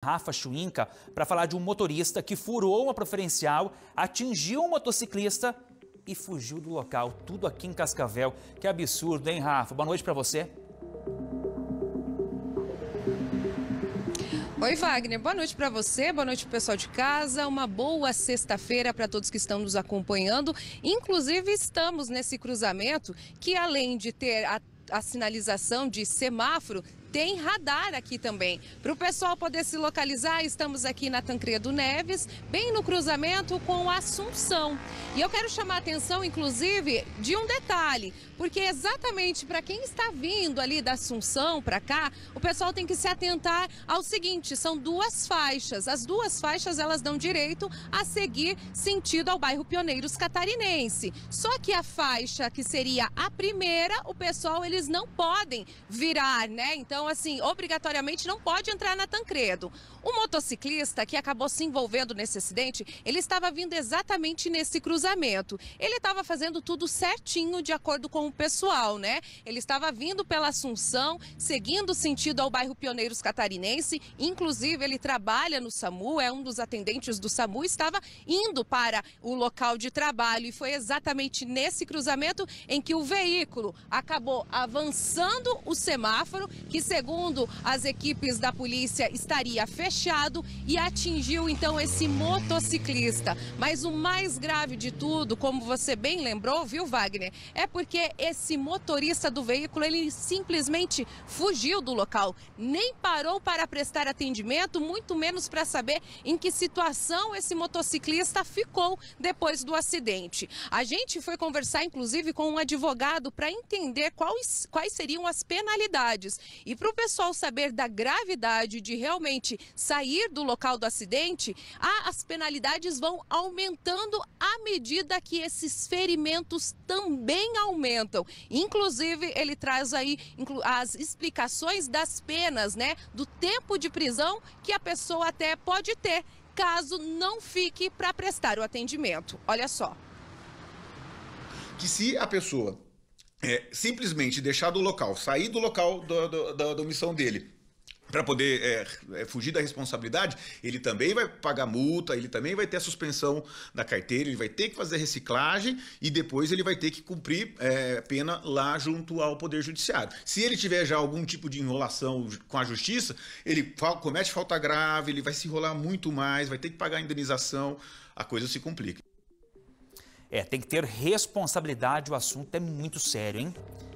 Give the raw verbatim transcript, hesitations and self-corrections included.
Rafa Chuinca, para falar de um motorista que furou uma preferencial, atingiu um motociclista e fugiu do local. Tudo aqui em Cascavel. Que absurdo, hein, Rafa? Boa noite para você. Oi, Wagner. Boa noite para você, boa noite pro pessoal de casa. Uma boa sexta-feira para todos que estão nos acompanhando. Inclusive, estamos nesse cruzamento que, além de ter a, a sinalização de semáforo, tem radar aqui também. Para o pessoal poder se localizar, estamos aqui na Tancredo Neves, bem no cruzamento com a Assunção. E eu quero chamar a atenção, inclusive, de um detalhe, porque exatamente para quem está vindo ali da Assunção para cá, o pessoal tem que se atentar ao seguinte: são duas faixas. As duas faixas, elas dão direito a seguir sentido ao bairro Pioneiros Catarinense. Só que a faixa que seria a primeira, o pessoal, eles não podem virar, né? Então, Então, assim, obrigatoriamente não pode entrar na Tancredo. O motociclista que acabou se envolvendo nesse acidente, ele estava vindo exatamente nesse cruzamento. Ele estava fazendo tudo certinho de acordo com o pessoal, né? Ele estava vindo pela Assunção, seguindo sentido ao bairro Pioneiros Catarinense. Inclusive, ele trabalha no SAMU, é um dos atendentes do SAMU, estava indo para o local de trabalho. E foi exatamente nesse cruzamento em que o veículo acabou avançando o semáforo, que segundo as equipes da polícia estaria fechado, e atingiu então esse motociclista. Mas o mais grave de tudo, como você bem lembrou, viu, Wagner, é porque esse motorista do veículo, ele simplesmente fugiu do local, nem parou para prestar atendimento, muito menos para saber em que situação esse motociclista ficou depois do acidente. A gente foi conversar, inclusive, com um advogado para entender quais, quais seriam as penalidades. E para o pessoal saber da gravidade de realmente sair do local do acidente, as penalidades vão aumentando à medida que esses ferimentos também aumentam. Inclusive, ele traz aí as explicações das penas, né? Do tempo de prisão que a pessoa até pode ter, caso não fique para prestar o atendimento. Olha só. Que se a pessoa É, simplesmente deixar do local, sair do local do, do, da, da omissão dele para poder é, é, fugir da responsabilidade, ele também vai pagar multa, ele também vai ter a suspensão da carteira, ele vai ter que fazer reciclagem e depois ele vai ter que cumprir é, pena lá junto ao Poder Judiciário. Se ele tiver já algum tipo de enrolação com a Justiça, ele comete falta grave, ele vai se enrolar muito mais, vai ter que pagar a indenização, a coisa se complica. É, tem que ter responsabilidade, o assunto é muito sério, hein?